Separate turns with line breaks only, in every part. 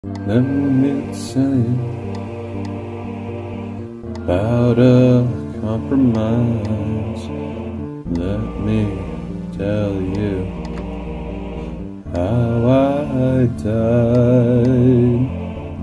Let me tell you about a compromise. Let me tell you how I died.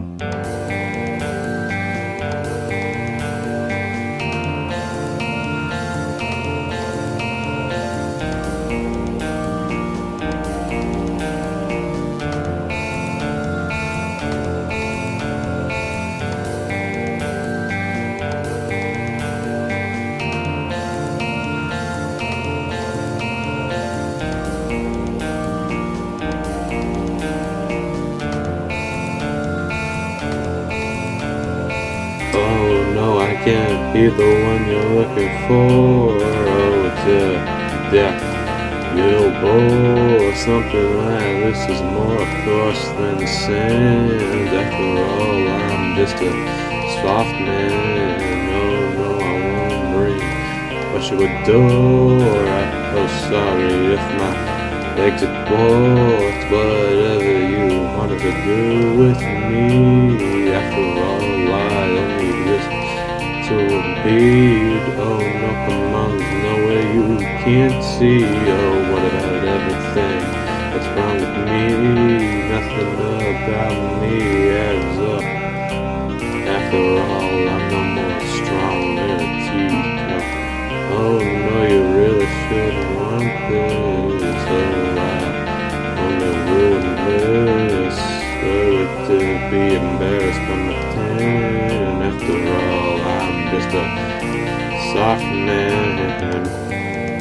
Oh no, I can't be the one you're looking for. Oh, it's a death, you'll bore or something like this is more coarse than sand. After all, I'm just a soft man. No, I won't bring what you adore. I'm sorry if my legs are bored. Whatever you wanted to do with me. After all, I only exist to beat. Oh no, come on, there's no way you can't see. Oh, what about everything that's wrong with me? Nothing about me adds up. After all, I'm no more strong than a teacup. Oh no, you really shouldn't want this. Oh, I only ruined this. To be embarrassed by my tan. After all, I'm just a soft man.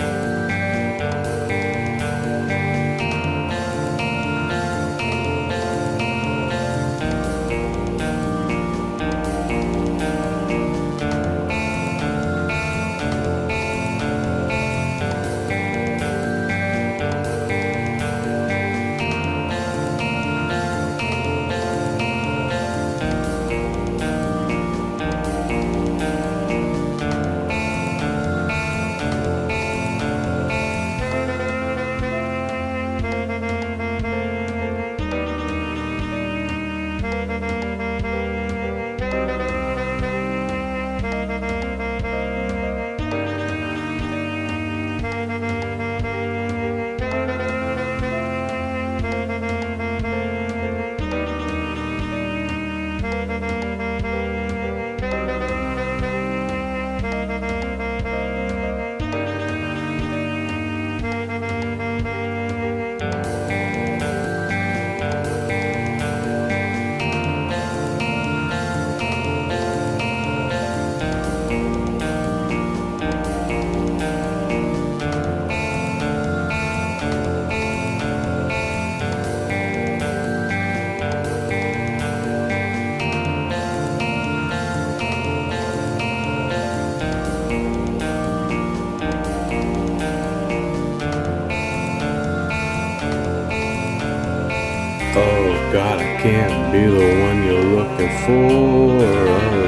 Oh God, I can't be the one you're looking for. Oh,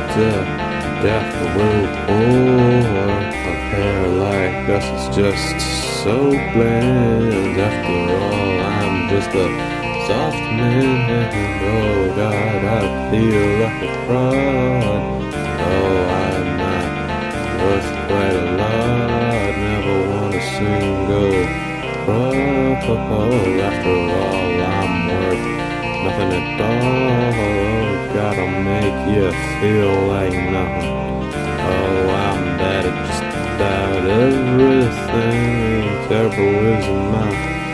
death will bore. A pair like us is just so bland. After all, I'm just a soft man. Oh God, I feel like a fraud. Oh, I'm not worth quite a lot. Never want a single profit. After all, I'm worth nothing at all. Gotta make you feel like nothing. Oh, I'm bad at just about everything. Terrible is my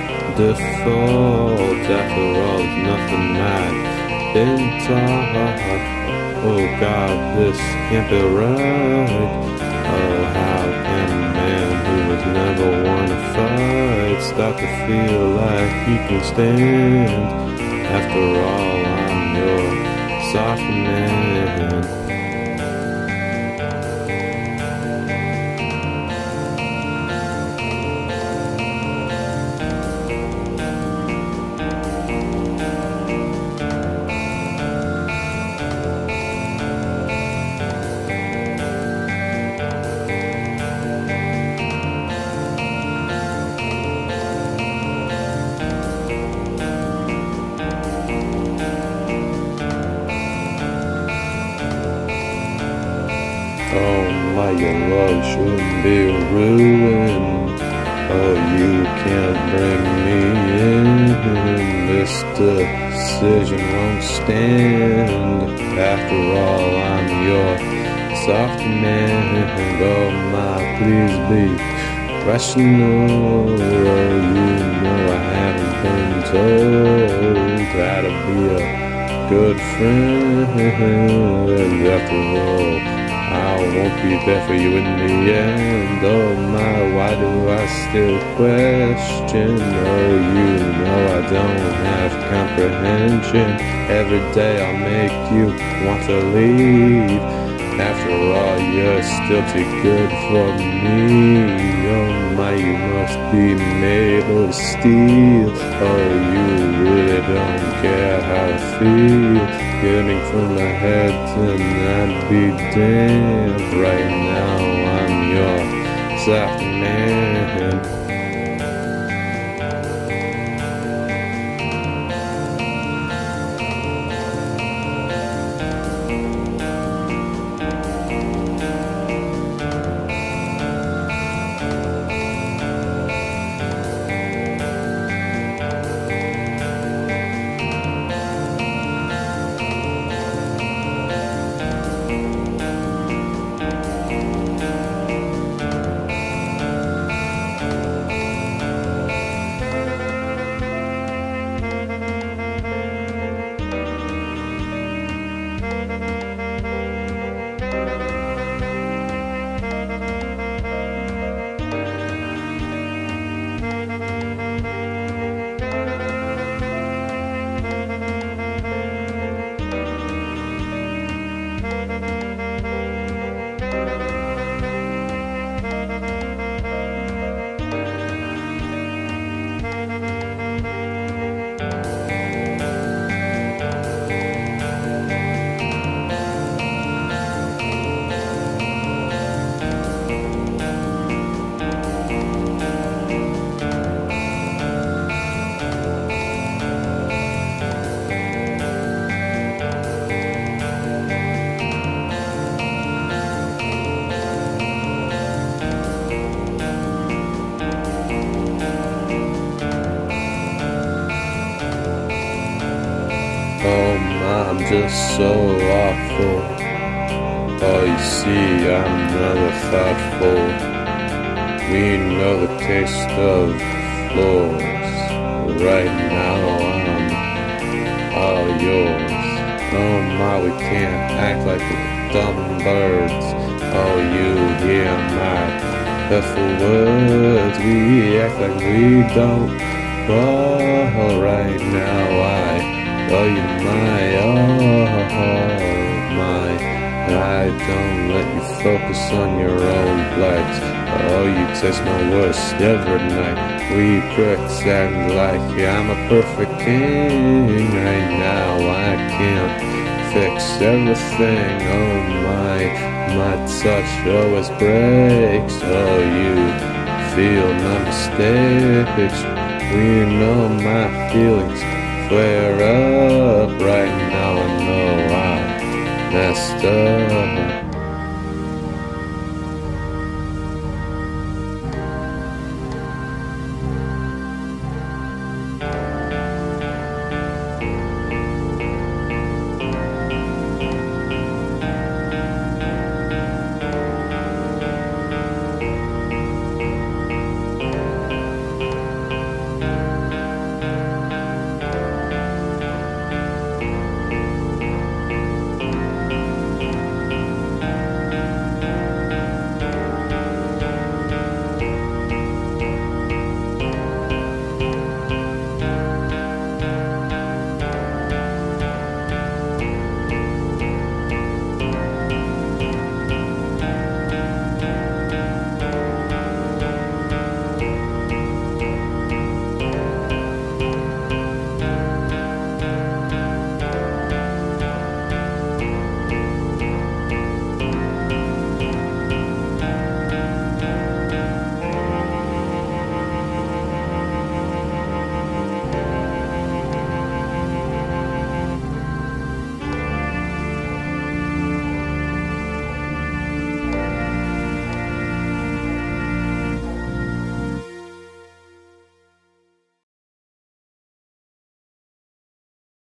default. After all, it's nothing I've been taught. Oh God, this can't be right. Oh, how can a man who has never won a fight start to feel like he can stand? After all, I'm your soft man. Oh my, your love shouldn't be ruined. Oh, you can't bring me in. This decision won't stand. After all, I'm your soft man. Oh my, please be rational. Oh, you know I haven't been told how to be a good friend. After all, I won't be there for you in the end. Oh my, why do I still question? Oh, you know I don't have comprehension. Every day I'll make you want to leave. After all, you're still too good for me. Oh my, you must be made of steel. Oh, you really don't care how to feel. Getting from the head and I'd be damned. Right now I'm your soft man. Oh my, I'm just so awful. Oh, you see, I'm never thoughtful. We know the taste of floors. Right now I'm all yours. Oh my, we can't act like dumb birds. Oh, you hear my hurtful words. We act like we don't fall. Right now oh, you my, I don't let you focus on your own legs. Oh, you taste my worst every night. We pretend like I'm a perfect king. Right now I can't fix everything. Oh my touch always breaks. Oh, you feel my mistakes. We know my feelings flare up. Right now I know I messed up.